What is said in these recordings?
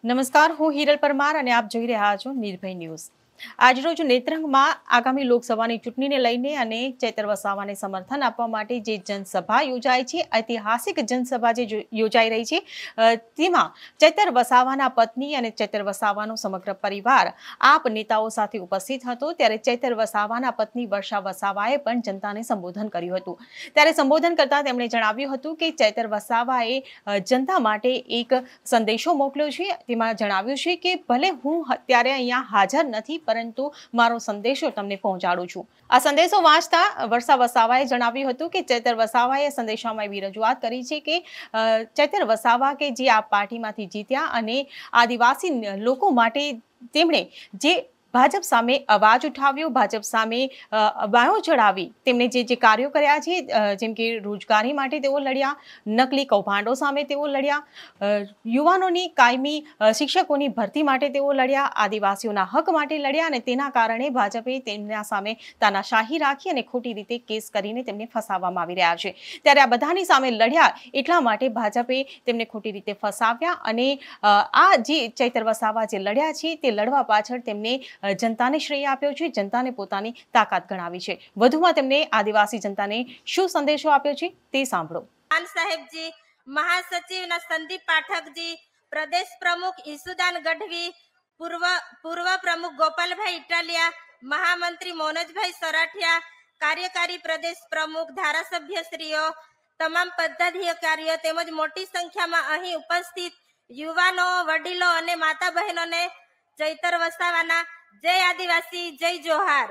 નમસ્કાર, હું હિરલ પરમાર અને આપ જોઈ રહ્યા છો નિર્ભય ન્યૂઝ। આજરોજ નેત્રંગમાં આગામી લોકસભાની ચૂંટણીને લઈને અને ચૈતર વસાવાને સમર્થન આપવા માટે જે જનસભા યોજાઈ છે, ઐતિહાસિક જનસભા જે યોજાઈ રહી છે, તેમાં ચૈતર વસાવાના પત્ની અને ચૈતર વસાવાનો સમગ્ર પરિવાર આપ નેતાઓ સાથે ઉપસ્થિત હતો। ત્યારે ચૈતર વસાવાના પત્ની વર્ષા વસાવાએ પણ જનતાને સંબોધન કર્યું હતું। ત્યારે સંબોધન કરતા તેમણે જણાવ્યું હતું કે ચૈતર વસાવાએ જનતા માટે એક સંદેશો મોકલ્યો છે। તેમાં જણાવ્યું છે કે ભલે હું અત્યારે અહીંયા હાજર નથી, પરંતુ મારો સંદેશો તમને પહોંચાડું છું। આ સંદેશો વાંચતા વર્ષા વસાવાએ જણાવ્યું હતું કે ચૈતર વસાવાએ સંદેશામાં એવી રજૂઆત કરી છે કે ચૈતર વસાવા કે જે આ પાર્ટીમાંથી જીત્યા અને આદિવાસી લોકો માટે તેમણે જે ભાજપ સામે અવાજ ઉઠાવ્યો, ભાજપ સામે બાયો ચડાવી તેમણે જે કાર્યો કર્યા છે, જેમ કે રોજગારી માટે તેઓ લડ્યા, નકલી કૌભાંડો સામે તેઓ લડ્યા, યુવાનોની કાયમી શિક્ષકોની ભરતી માટે તેઓ લડ્યા, આદિવાસીઓના હક માટે લડ્યા અને તેના કારણે ભાજપે તેમના સામે તાનાશાહી રાખી અને ખોટી રીતે કેસ કરીને તેમને ફસાવવામાં આવી રહ્યા છે। ત્યારે આ બધાની સામે લડ્યા એટલા માટે ભાજપે તેમને ખોટી રીતે ફસાવ્યા અને આ જે ચૈતર વસાવા જે લડ્યા છે તે લડવા પાછળ તેમને જનતાને શ્રેય આપ્યો છે, જનતાને પોતાની તાકાત ગણાવી છે। વધુમાં તેમણે આદિવાસી જનતાને શું સંદેશો આપ્યો છે તે સાંભળો। સાહેબજી, મહાસચિવના સંદીપ પાઠકજી, પ્રદેશ પ્રમુખ ઈસુદાન ગઢવી, પૂર્વ પ્રમુખ ગોપાલભાઈ ઇટાલિયા, મહામંત્રી મોનજભાઈ સરાઠિયા, કાર્યકારી પ્રદેશ પ્રમુખ, ધારાસભ્યશ્રીઓ, તમામ પદાધિકારીઓ તેમજ મોટી સંખ્યામાં અહીં ઉપસ્થિત યુવાનો, વડીલો અને માતા બહેનોને ચૈતર વસાવાના જય આદિવાસી, જય જોહાર।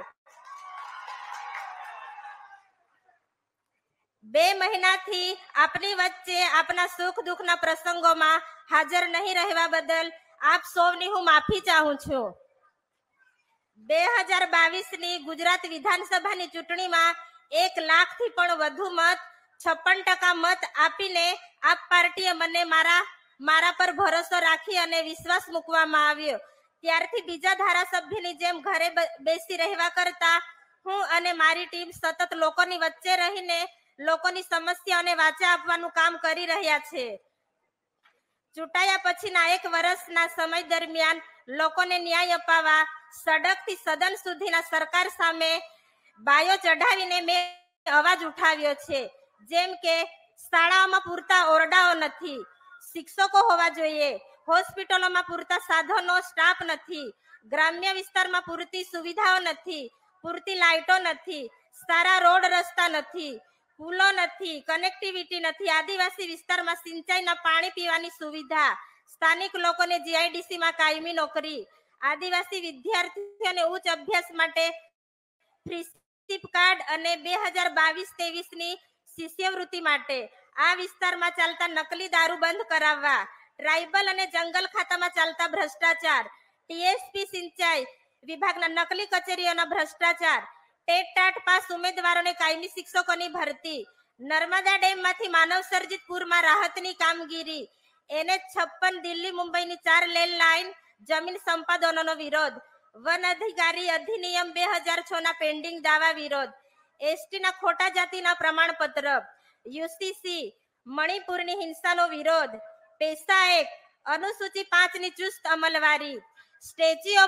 2 મહિનાથી આપની વચ્ચે આપના સુખ દુઃખના પ્રસંગોમાં હાજર નહીં રહેવા બદલ આપ સૌની હું માફી ચાહું છું। 2022ની ગુજરાત વિધાનસભાની ચૂંટણીમાં 1 લાખથી પણ વધુ મત, 56% મત આપીને આપ પાર્ટીએ મને મારા પર ભરોસો રાખી અને વિશ્વાસ મૂકવામાં આવ્યો। ત્યારથી બીજા ધારાસભ્યની જેમ ઘરે બેસી રહેવા કરતા હું અને મારી ટીમ સતત લોકોની વચ્ચે રહીને લોકોની સમસ્યાઓને વાચા આપવાનું કામ કરી રહ્યા છે। ચૂંટાયા પછીના 1 વર્ષના સમય દરમિયાન લોકોને ન્યાય અપાવવા સડકથી સદન સુધીના સરકાર સામે બાયો ચઢાવીને મેં અવાજ ઉઠાવ્યો છે। જેમ કે શાળાઓમાં પૂરતા ઓરડાઓ નથી, શિક્ષકો હોવા જોઈએ, હોસ્પિટલોમાં પૂરતા સાધનો, સ્ટાફ નથી, ગ્રામ્ય વિસ્તારમાં પૂરતી સુવિધાઓ નથી, પૂરતી લાઇટો નથી, સારા રોડ રસ્તા નથી, પુલો નથી, કનેક્ટિવિટી નથી, આદિવાસી વિસ્તારમાં સિંચાઈના પાણી પીવાની સુવિધા, સ્થાનિક લોકોને જીઆઈડીસીમાં કાયમી નોકરી, આદિવાસી વિદ્યાર્થીઓને ઉચ્ચ અભ્યાસ માટે ફ્રી સિપ કાર્ડ અને 2022-23ની શિષ્યવૃત્તિ માટે આ વિસ્તારમાં ચાલતા નકલી દારૂ બંધ કરાવવા, ટ્રાઇબલ અને જંગલ ખાતામાં ચાલતા ભ્રષ્ટાચાર, ટીએસપી સિંચાઈ વિભાગના નકલી કચેરીઓના ભ્રષ્ટાચાર, ટેટ-ટાટ પાસ ઉમેદવારોને કાયમી શિક્ષકોની ભરતી, નર્મદા ડેમમાંથી માનવ સર્જિત પૂરમાં રાહતની કામગીરી, NH56 દિલ્હી મુંબઈની 4 લેન લાઇન જમીન સંપાદનોનો વિરોધ, વન અધિકારી અધિનિયમ 2006ના પેન્ડિંગ દાવા વિરોધ, એસટીના ખોટા જાતિના પ્રમાણપત્ર, યુસીસી, મણિપુરની હિંસાનો વિરોધ, પેસા એક્ટ, અનુસૂચિ 5ની ચુસ્ત અમલવારી, સ્ટેચ્યુ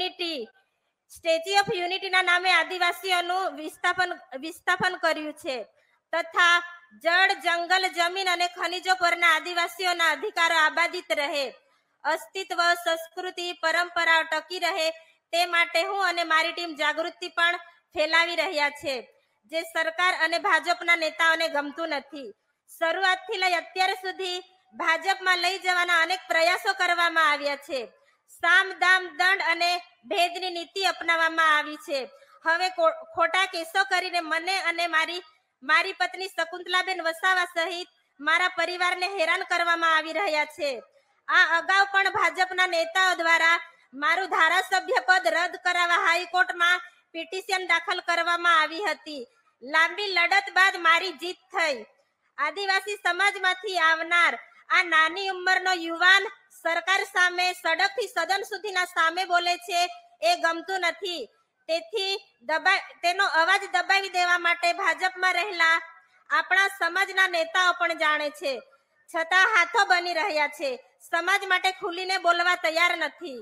ઓફ યુનિટીના નામે આદિવાસીઓનું વિસ્થાપન કર્યું છે તથા જળ, જંગલ, જમીન અને ખનિજો પરના આદિવાસીઓના અધિકારો આબાદિત રહે, અસ્તિત્વ, સંસ્કૃતિ, પરંપરાઓ ટકી રહે તે માટે હું અને મારી ટીમ જાગૃતિ પણ ફેલાવી રહ્યા છે, જે સરકાર અને ભાજપના નેતાઓને ગમતું નથી। શરૂઆતથી લઈ અત્યાર સુધી ભાજપમાં લઈ જવાના અનેક પ્રયાસો કરવામાં આવ્યા છે। સામ, દામ, દંડ અને ભેદની નીતિ અપનાવવામાં આવી છે। હવે ખોટા કેસો કરીને મને અને મારી પત્ની શકુંતલાબેન વસાવા સહિત મારા પરિવારને હેરાન કરવામાં આવી રહ્યા છે। આ અગાઉ પણ ભાજપના નેતાઓ દ્વારા મારું ધારાસભ્ય પદ રદ કરાવવા હાઈકોર્ટમાં પિટિશન દાખલ કરવામાં આવી હતી। લાંબી લડત બાદ મારી જીત થઈ। આદિવાસી સમાજમાંથી આવનાર આ નાની ઉંમરનો યુવાન સરકાર સામે સડકથી સદન સુધીના સામે બોલે છે એ ગમતું નથી। તેથી તેનો અવાજ દબાવી દેવા માટે ભાજપમાં રહેલા આપણા સમાજના નેતાઓ પણ જાણે છે। છતાં હાથો બની રહ્યા છે. સમાજ માટે ખુલીને બોલવા તૈયાર નથી.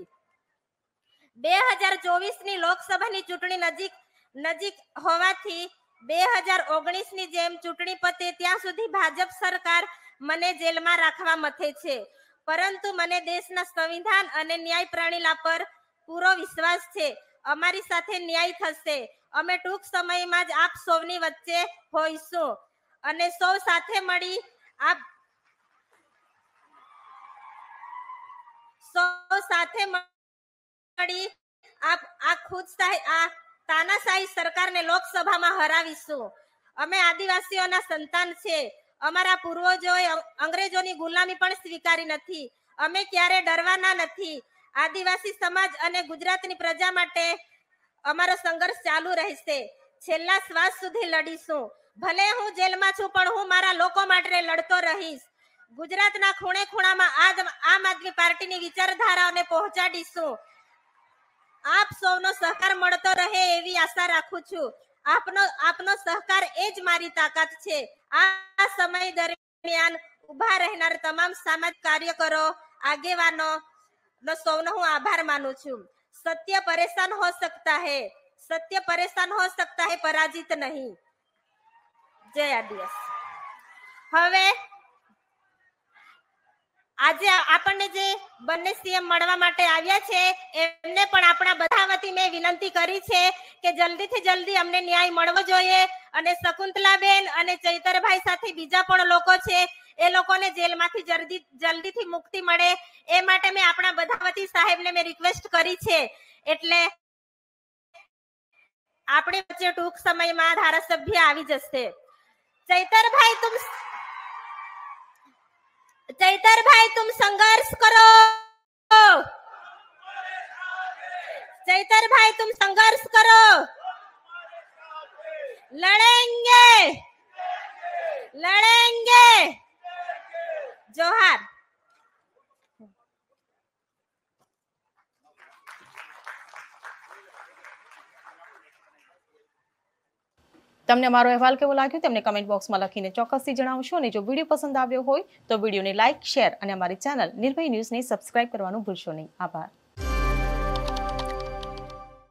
2024ની લોકસભાની ચૂંટણી નજીક હોવાથી 2019ની જેમ ચૂંટણી પતે ત્યાં સુધી ભાજપ સરકાર મને જેલમાં રાખવા મથે છે. પરંતુ મને દેશના સંવિધાન અને ન્યાય પ્રણાલી પર પૂરો વિશ્વાસ છે. અમારી સાથે ન્યાય થશે. અમે ટૂંક સમયમાં જ આપ સૌની વચ્ચે હોઈશું અને સૌ સાથે મળી આ તાનાશાહી સરકારને લોકસભામાં હરાવીશું. અમે આદિવાસીઓના સંતાન છે. અમારા પૂર્વજોએ અંગ્રેજોની ગુલામી પણ સ્વીકારી નથી. અમે ક્યારે ડરવાના નથી. આદિવાસી સમાજ અને ગુજરાતની પ્રજા માટે અમારો સંઘર્ષ ચાલુ રહેશે. છેલ્લા શ્વાસ સુધી લડીશું. ભલે હું જેલમાં છું, પણ હું મારા લોકો માટે લડતો રહીશ. ગુજરાતના ખૂણે ખૂણામાં આમ આદમી પાર્ટીની વિચારધારાઓને પહોંચાડીશું. આપ સૌનો સહકાર મળતો રહે એવી આશા રાખું છું. આપનો સહકાર એ જ મારી તાકાત છે. આ સમય દરમિયાન ઉભા રહેનાર તમામ સામાજિક કાર્યકરો, આગેવાનો સૌનો હું આભાર માનું છું. સત્ય પરેશાન હો सकता है, पराजित नहीं. જય આદિવાસી. હવે આજે આપણને જે બંને સીએમ મળવા માટે આવ્યા છે એમને પણ આપણા બધા વતી મેં વિનંતી કરી છે કે જલ્દીથી જલ્દી અમને ન્યાય મળવો જોઈએ અને શકુંતલાબેન અને ચૈતરભાઈ સાથે બીજા પણ લોકો છે એ લોકોને જેલમાંથી જલ્દીથી મુક્તિ મળે એ માટે મેં આપણા બધા વતી સાહેબને મેં રિક્વેસ્ટ કરી છે. એટલે આપણે વચ્ચે ટૂંક સમયમાં ધારાસભ્ય આવી જશે. ચૈતરભાઈ तुम संघर्ष करो. चैतरभाई तुम संघर्ष करो. लड़ेंगे. जोहार. તમને મારો અહેવાલ કેવો લાગ્યો તેમને કમેન્ટ બોક્સમાં લખીને ચોક્કસથી જણાવશો. અને જો વિડીયો પસંદ આવ્યો હોય તો વિડીયોને લાઇક, શેર અને અમારી ચેનલ નિર્ભય ન્યૂઝને સબસ્ક્રાઇબ કરવાનું ભૂલશો નહીં. આભાર.